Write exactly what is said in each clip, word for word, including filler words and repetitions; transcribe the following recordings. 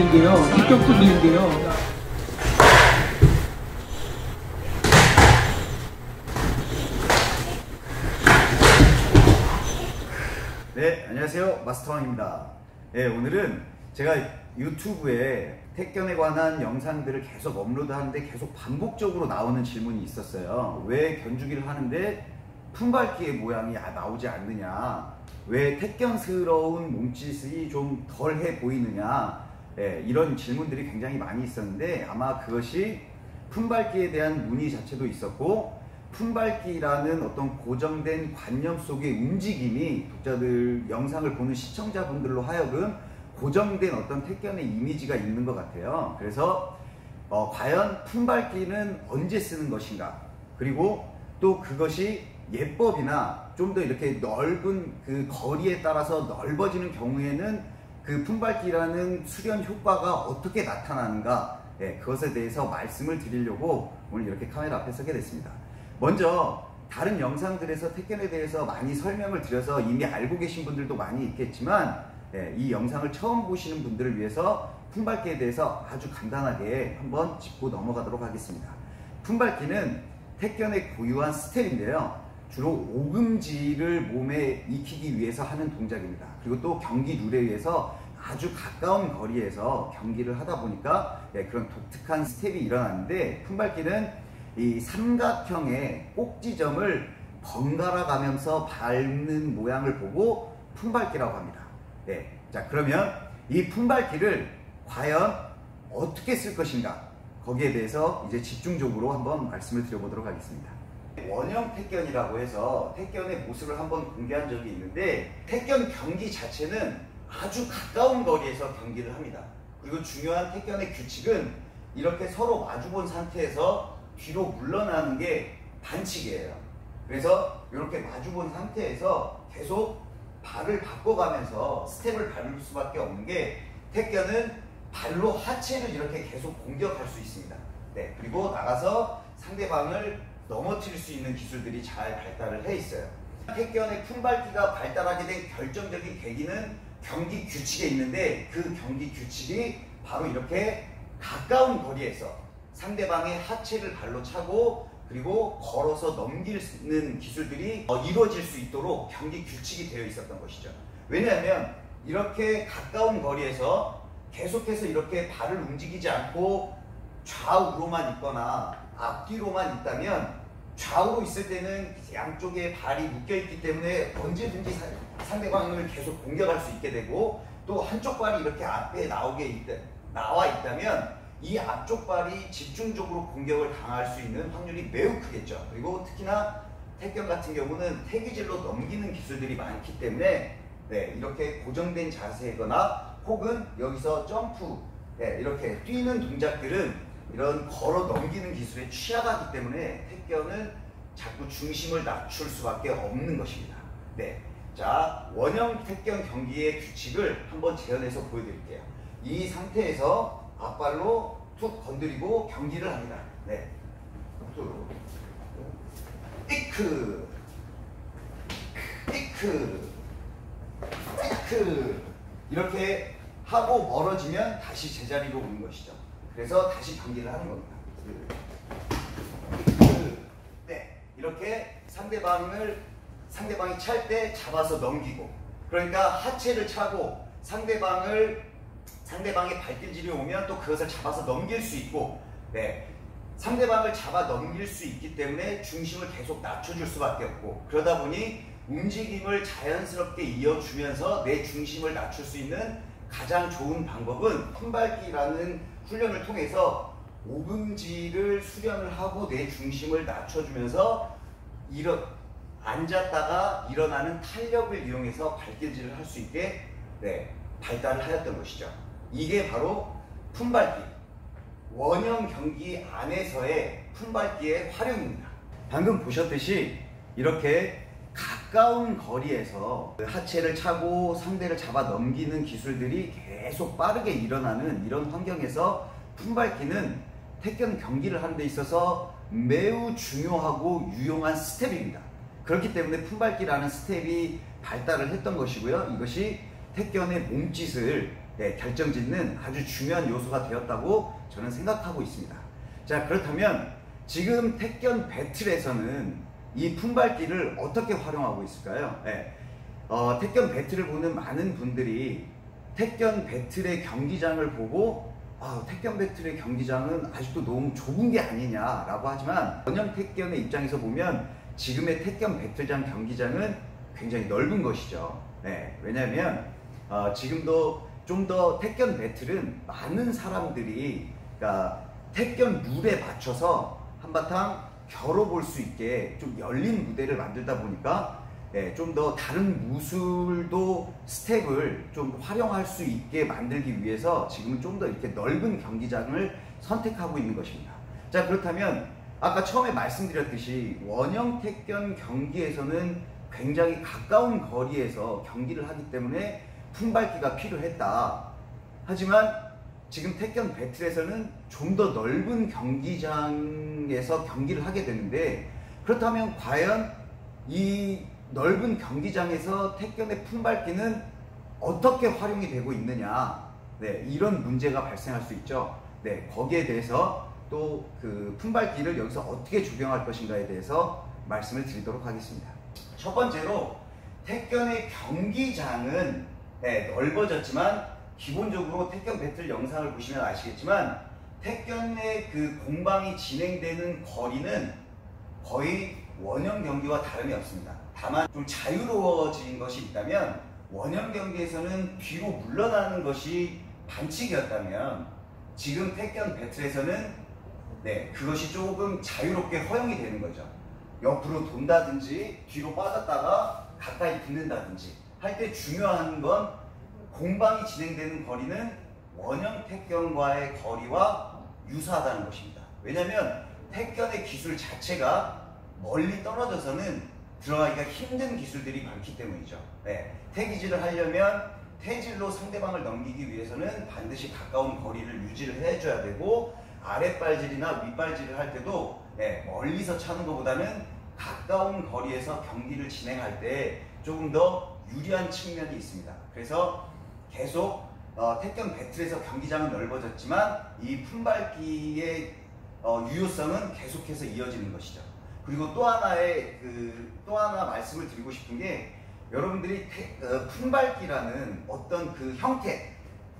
드릴게요. 합격도 드릴게요. 네, 안녕하세요. 마스터왕입니다. 네, 오늘은 제가 유튜브에 택견에 관한 영상들을 계속 업로드하는데 계속 반복적으로 나오는 질문이 있었어요. 왜 견주기를 하는데 품밟기의 모양이 나오지 않느냐, 왜 택견스러운 몸짓이 좀 덜해 보이느냐, 네, 이런 질문들이 굉장히 많이 있었는데 아마 그것이 품밟기에 대한 문의 자체도 있었고, 품밟기라는 어떤 고정된 관념 속의 움직임이 독자들, 영상을 보는 시청자분들로 하여금 고정된 어떤 택견의 이미지가 있는 것 같아요. 그래서 어, 과연 품밟기는 언제 쓰는 것인가, 그리고 또 그것이 예법이나 좀 더 이렇게 넓은 그 거리에 따라서 넓어지는 경우에는 그 품밟기라는 수련 효과가 어떻게 나타나는가, 네, 그것에 대해서 말씀을 드리려고 오늘 이렇게 카메라 앞에 서게 됐습니다. 먼저 다른 영상들에서 택견에 대해서 많이 설명을 드려서 이미 알고 계신 분들도 많이 있겠지만, 네, 이 영상을 처음 보시는 분들을 위해서 품밟기에 대해서 아주 간단하게 한번 짚고 넘어가도록 하겠습니다. 품밟기는 택견의 고유한 스텝인데요, 주로 오금지를 몸에 익히기 위해서 하는 동작입니다. 그리고 또 경기 룰에 의해서 아주 가까운 거리에서 경기를 하다 보니까, 네, 그런 독특한 스텝이 일어나는데, 품밟기는 이 삼각형의 꼭지점을 번갈아 가면서 밟는 모양을 보고 품밟기라고 합니다. 네, 자, 그러면 이 품밟기를 과연 어떻게 쓸 것인가, 거기에 대해서 이제 집중적으로 한번 말씀을 드려보도록 하겠습니다. 원형 택견이라고 해서 택견의 모습을 한번 공개한 적이 있는데, 택견 경기 자체는 아주 가까운 거리에서 경기를 합니다. 그리고 중요한 택견의 규칙은 이렇게 서로 마주본 상태에서 뒤로 물러나는 게 반칙이에요. 그래서 이렇게 마주본 상태에서 계속 발을 바꿔가면서 스텝을 밟을 수밖에 없는 게, 택견은 발로 하체를 이렇게 계속 공격할 수 있습니다. 네, 그리고 나가서 상대방을 넘어뜨릴 수 있는 기술들이 잘 발달을 해 있어요. 택견의 품밟기가 발달하게 된 결정적인 계기는 경기 규칙에 있는데, 그 경기 규칙이 바로 이렇게 가까운 거리에서 상대방의 하체를 발로 차고 그리고 걸어서 넘기는 기술들이 이루어질 수 있도록 경기 규칙이 되어 있었던 것이죠. 왜냐하면 이렇게 가까운 거리에서 계속해서 이렇게 발을 움직이지 않고 좌우로만 있거나 앞뒤로만 있다면, 좌우로 있을 때는 양쪽에 발이 묶여있기 때문에 언제든지 상대방을 계속 공격할 수 있게 되고, 또 한쪽 발이 이렇게 앞에 나오게 있다, 나와 있다면 이 앞쪽 발이 집중적으로 공격을 당할 수 있는 확률이 매우 크겠죠. 그리고 특히나 택견 같은 경우는 태기질로 넘기는 기술들이 많기 때문에, 네, 이렇게 고정된 자세거나 혹은 여기서 점프, 네, 이렇게 뛰는 동작들은 이런 걸어 넘기는 기술에 취약하기 때문에 택견은 자꾸 중심을 낮출 수밖에 없는 것입니다. 네, 자, 원형 택견 경기의 규칙을 한번 재현해서 보여드릴게요. 이 상태에서 앞발로 툭 건드리고 경기를 합니다. 네, 툭, 이크, 이크, 이크, 이렇게 하고 멀어지면 다시 제자리로 오는 것이죠. 그래서 다시 경기를 하는 겁니다. 네, 이렇게 상대방을 상대방이 찰 때 잡아서 넘기고, 그러니까 하체를 차고 상대방을 상대방의 발길질이 오면 또 그것을 잡아서 넘길 수 있고, 네, 상대방을 잡아 넘길 수 있기 때문에 중심을 계속 낮춰줄 수밖에 없고, 그러다 보니 움직임을 자연스럽게 이어주면서 내 중심을 낮출 수 있는 가장 좋은 방법은 품밟기라는 훈련을 통해서 오금지를 수련을 하고 내 중심을 낮춰주면서 일어, 앉았다가 일어나는 탄력을 이용해서 발길질을 할 수 있게, 네, 발달을 하였던 것이죠. 이게 바로 품밟기, 원형 경기 안에서의 품밟기의 활용입니다. 방금 보셨듯이 이렇게 가까운 거리에서 하체를 차고 상대를 잡아 넘기는 기술들이 계속 빠르게 일어나는 이런 환경에서 품밟기는 택견 경기를 하는 데 있어서 매우 중요하고 유용한 스텝입니다. 그렇기 때문에 품밟기라는 스텝이 발달을 했던 것이고요. 이것이 택견의 몸짓을 네, 결정짓는 아주 중요한 요소가 되었다고 저는 생각하고 있습니다. 자, 그렇다면 지금 택견 배틀에서는 이 품밟기를 어떻게 활용하고 있을까요? 네, 어, 택견 배틀을 보는 많은 분들이 택견 배틀의 경기장을 보고 아, 택견 배틀의 경기장은 아직도 너무 좁은 게 아니냐라고 하지만 원형 택견의 입장에서 보면 지금의 택견 배틀장 경기장은 굉장히 넓은 것이죠. 네, 왜냐하면 어, 지금도 좀 더 택견 배틀은 많은 사람들이 그러니까 택견 룰에 맞춰서 한바탕 겨뤄볼 수 있게 좀 열린 무대를 만들다 보니까 네, 좀 더 다른 무술도 스텝을 좀 활용할 수 있게 만들기 위해서 지금은 좀 더 이렇게 넓은 경기장을 선택하고 있는 것입니다. 자, 그렇다면 아까 처음에 말씀드렸듯이 원형 택견 경기에서는 굉장히 가까운 거리에서 경기를 하기 때문에 품밟기가 필요했다. 하지만 지금 택견 배틀에서는 좀 더 넓은 경기장에서 경기를 하게 되는데 그렇다면 과연 이 넓은 경기장에서 택견의 품밟기는 어떻게 활용이 되고 있느냐, 네, 이런 문제가 발생할 수 있죠. 네, 거기에 대해서 또 그 품밟기를 여기서 어떻게 적용할 것인가에 대해서 말씀을 드리도록 하겠습니다. 첫 번째로 택견의 경기장은 네, 넓어졌지만 기본적으로 택견 배틀 영상을 보시면 아시겠지만 택견의 그 공방이 진행되는 거리는 거의 원형 경기와 다름이 없습니다. 다만 좀 자유로워진 것이 있다면 원형 경기에서는 뒤로 물러나는 것이 반칙이었다면 지금 택견 배틀에서는 네, 그것이 조금 자유롭게 허용이 되는 거죠. 옆으로 돈다든지 뒤로 빠졌다가 가까이 붙는다든지 할 때 중요한 건 공방이 진행되는 거리는 원형 택견과의 거리와 유사하다는 것입니다. 왜냐하면 택견의 기술 자체가 멀리 떨어져서는 들어가기가 힘든 기술들이 많기 때문이죠. 네, 태기질을 하려면 태질로 상대방을 넘기기 위해서는 반드시 가까운 거리를 유지를 해줘야 되고 아랫발질이나 윗발질을 할 때도 네, 멀리서 차는 것보다는 가까운 거리에서 경기를 진행할 때 조금 더 유리한 측면이 있습니다. 그래서 계속 어, 택견 배틀에서 경기장은 넓어졌지만 이 품밟기의 어, 유효성은 계속해서 이어지는 것이죠. 그리고 또 하나의 그, 또 하나 말씀을 드리고 싶은 게 여러분들이 태, 어, 품밟기라는 어떤 그 형태,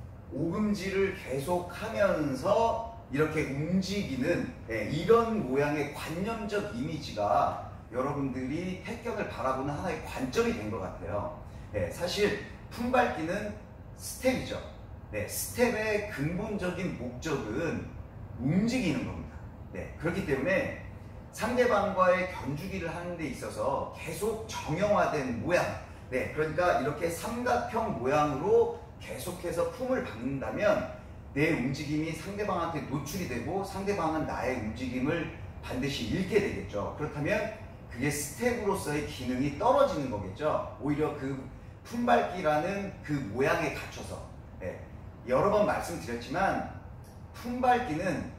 오금지를 계속 하면서 이렇게 움직이는 예, 이런 모양의 관념적 이미지가 여러분들이 택견을 바라보는 하나의 관점이 된 것 같아요. 예, 사실 품밟기는 스텝이죠. 네, 스텝의 근본적인 목적은 움직이는 겁니다. 네, 그렇기 때문에 상대방과의 견주기를 하는 데 있어서 계속 정형화된 모양, 네, 그러니까 이렇게 삼각형 모양으로 계속해서 품을 받는다면 내 움직임이 상대방한테 노출이 되고 상대방은 나의 움직임을 반드시 읽게 되겠죠. 그렇다면 그게 스텝으로서의 기능이 떨어지는 거겠죠. 오히려 그 품밟기라는 그 모양에 갇혀서 네, 여러 번 말씀드렸지만 품밟기는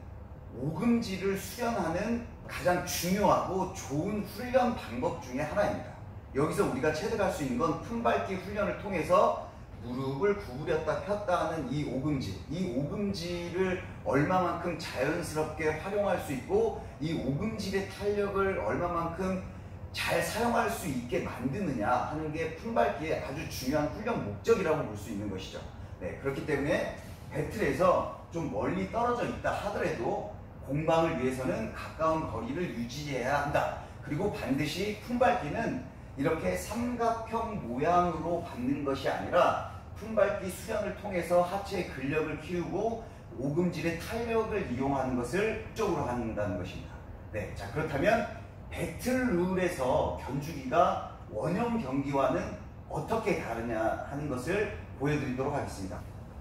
오금지를 수련하는 가장 중요하고 좋은 훈련 방법 중에 하나입니다. 여기서 우리가 체득할 수 있는 건 품밟기 훈련을 통해서 무릎을 구부렸다 폈다 하는 이 오금지, 이 오금지를 얼마만큼 자연스럽게 활용할 수 있고 이 오금질의 탄력을 얼마만큼 잘 사용할 수 있게 만드느냐 하는 게 품밟기의 아주 중요한 훈련 목적이라고 볼 수 있는 것이죠. 네, 그렇기 때문에 배틀에서 좀 멀리 떨어져 있다 하더라도 공방을 위해서는 가까운 거리를 유지해야 한다. 그리고 반드시 품밟기는 이렇게 삼각형 모양으로 받는 것이 아니라 품밟기 수련을 통해서 하체의 근력을 키우고 오금질의 탄력을 이용하는 것을 목적으로 한다는 것입니다. 네, 자 그렇다면 배틀 룰에서 견주기가 원형 경기와는 어떻게 다르냐 하는 것을 보여드리도록 하겠습니다.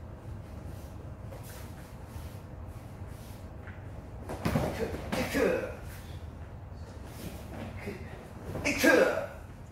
이크, 이크, 이크,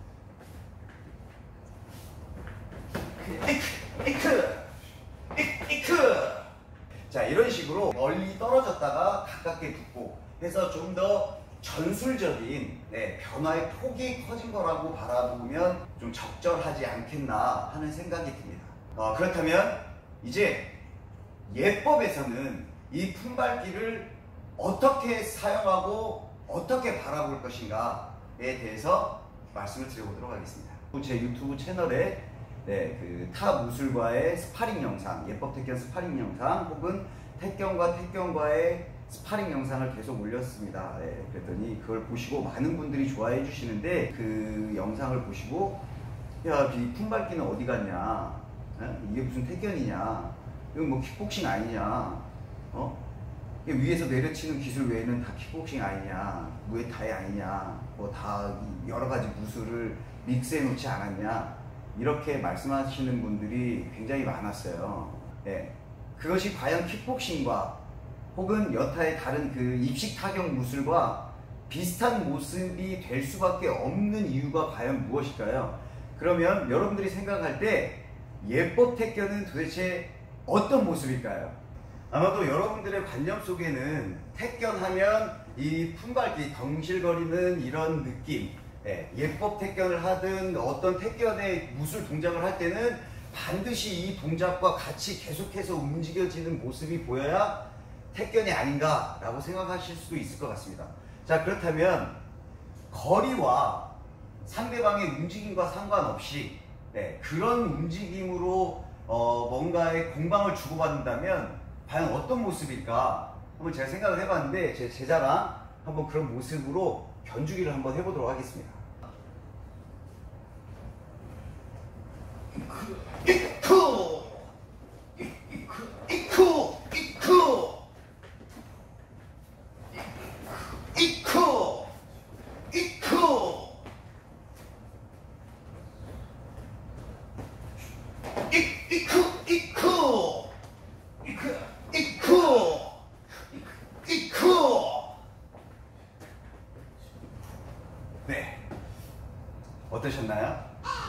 이크, 이크, 이크. 자, 이런 식으로 멀리 떨어졌다가 가깝게 붙고 해서 좀 더 전술적인 네, 변화의 폭이 커진 거라고 바라보면 좀 적절하지 않겠나 하는 생각이 듭니다. 어, 그렇다면 이제 예법에서는 이 품밟기를 어떻게 사용하고 어떻게 바라볼 것인가에 대해서 말씀을 드려보도록 하겠습니다. 제 유튜브 채널에 네, 그 타 무술과의 스파링 영상, 예법 태견 스파링 영상 혹은 태견과 태견과의 스파링 영상을 계속 올렸습니다. 네, 그랬더니 그걸 보시고 많은 분들이 좋아해 주시는데 그 영상을 보시고 야, 이 품밟기는 어디 갔냐? 에? 이게 무슨 태견이냐? 이건 뭐 킥복싱 아니냐? 어? 이게 위에서 내려치는 기술 외에는 다 킥복싱 아니냐? 무에타이 아니냐? 뭐 다 여러 가지 무술을 믹스해 놓지 않았냐? 이렇게 말씀하시는 분들이 굉장히 많았어요. 네. 그것이 과연 킥복싱과 혹은 여타의 다른 그 입식 타격 무술과 비슷한 모습이 될 수밖에 없는 이유가 과연 무엇일까요? 그러면 여러분들이 생각할 때 예법 태견은 도대체 어떤 모습일까요? 아마도 여러분들의 관념 속에는 태견하면 이 품밟기, 덩실거리는 이런 느낌, 예, 예법 태견을 하든 어떤 태견의 무술 동작을 할 때는 반드시 이 동작과 같이 계속해서 움직여지는 모습이 보여야 태견이 아닌가 라고 생각하실 수도 있을 것 같습니다. 자, 그렇다면 거리와 상대방의 움직임과 상관없이 네, 그런 움직임으로 어, 뭔가의 공방을 주고받는다면 과연 어떤 모습일까 한번 제가 생각을 해봤는데 제 제자랑 한번 그런 모습으로 견주기를 한번 해보도록 하겠습니다. 이쿠 이쿠 이쿠 이쿠 이쿠 이쿠 이쿠 이쿠 이쿠 이쿠. 네, 어떠셨나요?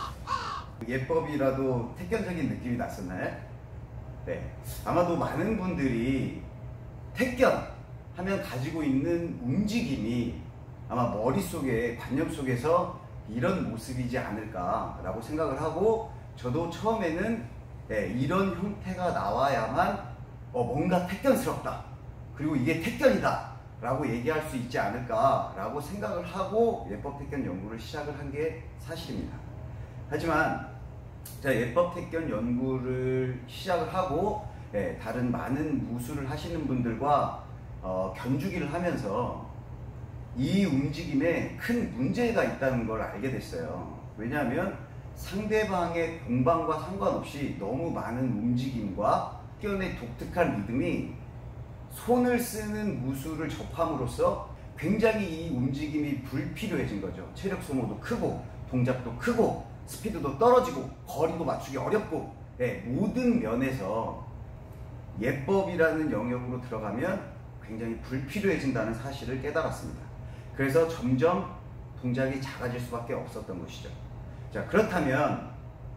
예법이라도 태견적인 느낌이 났었나요? 네, 아마도 많은 분들이 태견 하면 가지고 있는 움직임이 아마 머릿속에 관념 속에서 이런 모습이지 않을까 라고 생각을 하고 저도 처음에는 네, 이런 형태가 나와야만 어, 뭔가 태견스럽다 그리고 이게 태견이다 라고 얘기할 수 있지 않을까 라고 생각을 하고 예법 태견 연구를 시작을 한 게 사실입니다. 하지만 제가 예법 태견 연구를 시작을 하고 예, 다른 많은 무술을 하시는 분들과 어, 견주기를 하면서 이 움직임에 큰 문제가 있다는 걸 알게 됐어요. 왜냐하면 상대방의 공방과 상관없이 너무 많은 움직임과 태견의 독특한 리듬이 손을 쓰는 무술을 접함으로써 굉장히 이 움직임이 불필요해진 거죠. 체력 소모도 크고 동작도 크고 스피드도 떨어지고 거리도 맞추기 어렵고 네, 모든 면에서 예법이라는 영역으로 들어가면 굉장히 불필요해진다는 사실을 깨달았습니다. 그래서 점점 동작이 작아질 수밖에 없었던 것이죠. 자, 그렇다면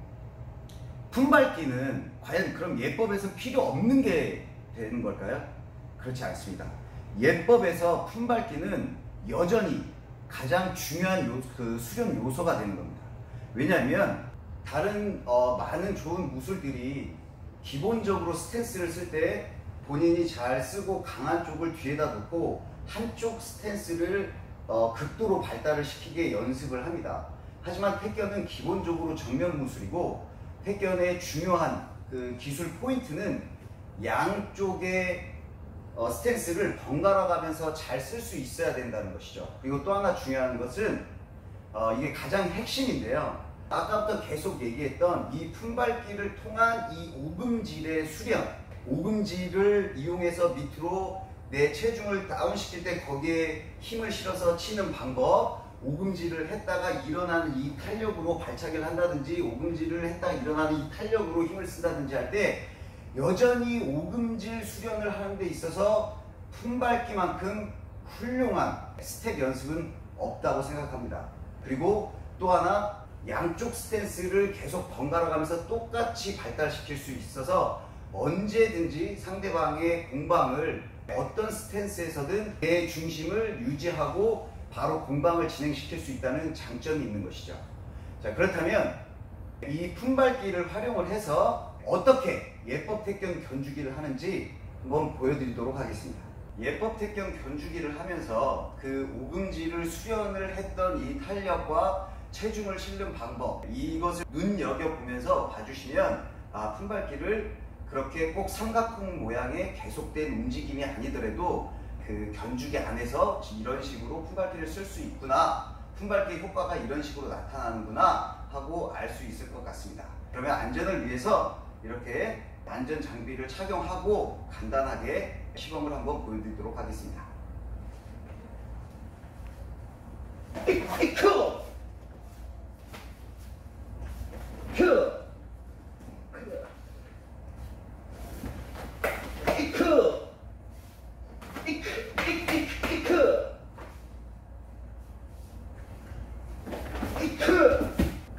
품밟기는 과연 그럼 예법에서 필요 없는 게 되는 걸까요? 그렇지 않습니다. 예법에서 품밟기는 여전히 가장 중요한 요, 그 수련 요소가 되는 겁니다. 왜냐하면 다른 어, 많은 좋은 무술들이 기본적으로 스탠스를 쓸 때 본인이 잘 쓰고 강한 쪽을 뒤에다 놓고 한쪽 스탠스를 어, 극도로 발달을 시키게 연습을 합니다. 하지만 태견은 기본적으로 정면 무술이고 태견의 중요한 그 기술 포인트는 양쪽의 어, 스탠스를 번갈아 가면서 잘 쓸 수 있어야 된다는 것이죠. 그리고 또 하나 중요한 것은 어, 이게 가장 핵심인데요. 아까부터 계속 얘기했던 이 품밟기를 통한 이 오금질의 수련, 오금질을 이용해서 밑으로 내 체중을 다운시킬 때 거기에 힘을 실어서 치는 방법, 오금질을 했다가 일어나는 이 탄력으로 발차기를 한다든지 오금질을 했다가 일어나는 이 탄력으로 힘을 쓴다든지 할 때 여전히 오금질 수련을 하는 데 있어서 품밟기만큼 훌륭한 스텝 연습은 없다고 생각합니다. 그리고 또 하나 양쪽 스탠스를 계속 번갈아 가면서 똑같이 발달시킬 수 있어서 언제든지 상대방의 공방을 어떤 스탠스에서든 내 중심을 유지하고 바로 공방을 진행시킬 수 있다는 장점이 있는 것이죠. 자, 그렇다면 이 품밟기를 활용을 해서 어떻게 예법 택견 견주기를 하는지 한번 보여드리도록 하겠습니다. 예법 택견 견주기를 하면서 그 오금지를 수련을 했던 이 탄력과 체중을 실는 방법, 이것을 눈여겨보면서 봐주시면 아, 품밟기를 그렇게 꼭 삼각형 모양의 계속된 움직임이 아니더라도 그 견주기 안에서 이런 식으로 품밟기를 쓸 수 있구나, 품밟기 효과가 이런 식으로 나타나는구나 하고 알 수 있을 것 같습니다. 그러면 안전을 위해서 이렇게 안전 장비를 착용하고 간단하게 시범을 한번 보여드리도록 하겠습니다. 이크! 크! 이크! 이크! 이크! 이크!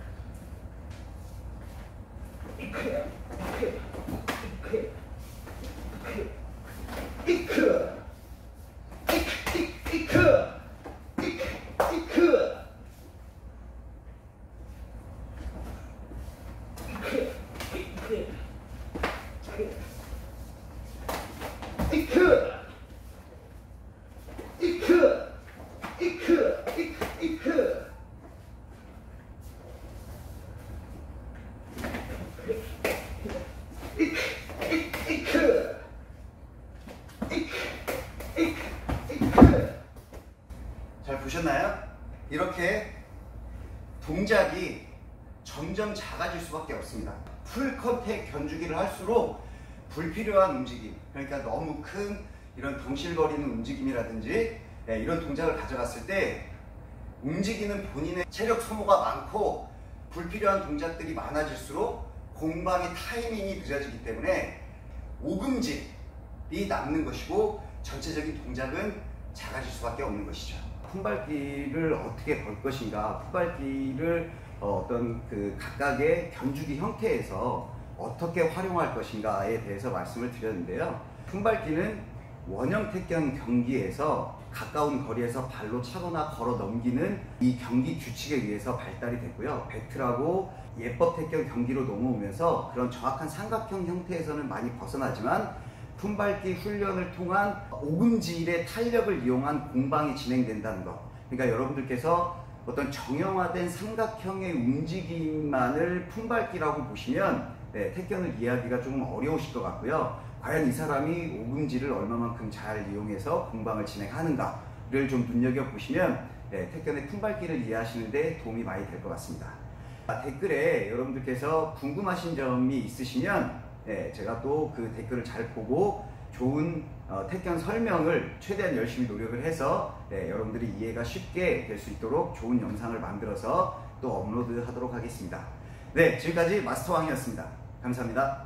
잘 보셨나요? 이렇게 동작이 점점 작아질 수밖에 없습니다. 풀 컨택 견주기를 할수록 불필요한 움직임, 그러니까 너무 큰 이런 덩실거리는 움직임이라든지 네, 이런 동작을 가져갔을 때 움직이는 본인의 체력 소모가 많고 불필요한 동작들이 많아질수록 공방의 타이밍이 늦어지기 때문에 오금질이 남는 것이고 전체적인 동작은 작아질 수밖에 없는 것이죠. 품밟기를 어떻게 걸 것인가, 품밟기를 어떤 그 각각의 견주기 형태에서 어떻게 활용할 것인가에 대해서 말씀을 드렸는데요. 품밟기는 원형 택견 경기에서 가까운 거리에서 발로 차거나 걸어 넘기는 이 경기 규칙에 의해서 발달이 됐고요. 배틀하고 예법 택견 경기로 넘어오면서 그런 정확한 삼각형 형태에서는 많이 벗어나지만 품밟기 훈련을 통한 오금질의 탄력을 이용한 공방이 진행된다는 것. 그러니까 여러분들께서 어떤 정형화된 삼각형의 움직임만을 품밟기라고 보시면 네, 택견을 이해하기가 조금 어려우실 것 같고요. 과연 이 사람이 오금질을 얼마만큼 잘 이용해서 공방을 진행하는가를 좀 눈여겨보시면 네, 택견의 품밟기를 이해하시는 데 도움이 많이 될 것 같습니다. 댓글에 여러분들께서 궁금하신 점이 있으시면 네, 제가 또 그 댓글을 잘 보고 좋은 어, 택견 설명을 최대한 열심히 노력을 해서 네, 여러분들이 이해가 쉽게 될 수 있도록 좋은 영상을 만들어서 또 업로드 하도록 하겠습니다. 네, 지금까지 마스터왕이었습니다. 감사합니다.